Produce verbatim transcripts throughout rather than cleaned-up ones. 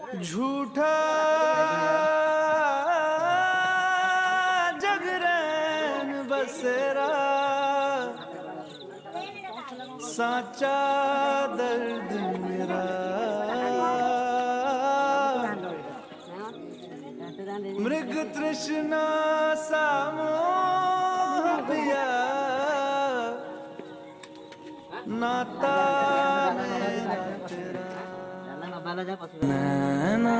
झूठा जगरैन बसेरा, साचा दर्द मेरा। मृग तृष्णा सा मोह पिया, नाता मेरा तेरा। नैना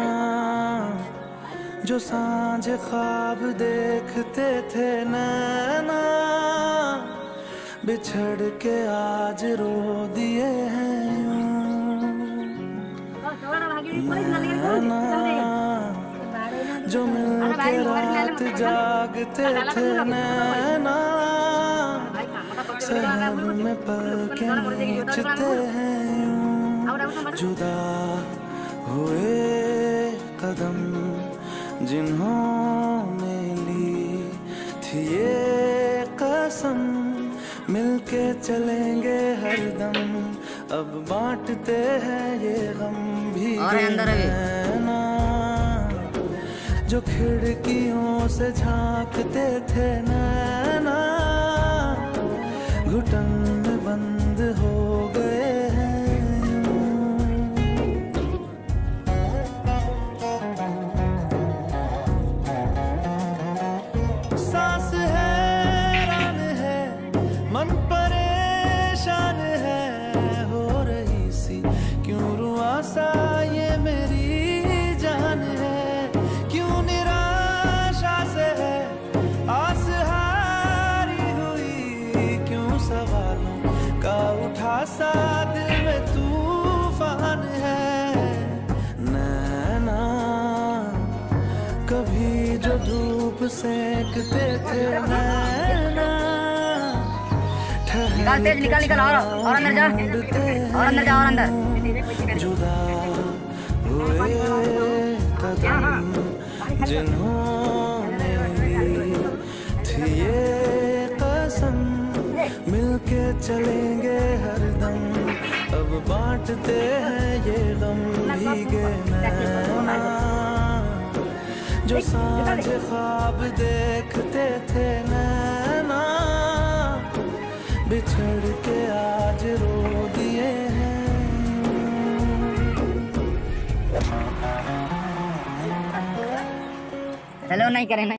जो सांझ ख्वाब देखते थे, नैना बिछड़ के आज रो दिए हैं यूं। नैना जो मिल के रात जागते थे, नैना शहर में पलके नीचते हैं यूं। जुदा हुए कदम जिन्होंने ली थी ये कसम, मिलके चलेंगे हरदम, अब बांटते हैं ये गम भी। नैना जो खिड़कियों से झांकते थे, नैना घुटन में बंद हो गए हैं। सांस हैरान है, मन परेशान है, हो रही सी क्यों रुआ सा ये मेरी जान है। क्यों निराशा से है आस हारी हुई, क्यों सवालों का उठा सा दिल में तूफान है। नैना कभी जो धूप सेकते थे, नैना निकाल तेज, निकाल निकाल और और अंदर जा, और अंदर जा, और अंदर। जुदा हुए कदम जिन्होंने ली थी ये कसम, मिलके चलेंगे हरदम, अब बांटते हैं ये गम। भीगे नैना जो सांझ ख्वाब देखते थे, नैना बिछड़ के आज रो दिए हैं। हेलो नहीं करें।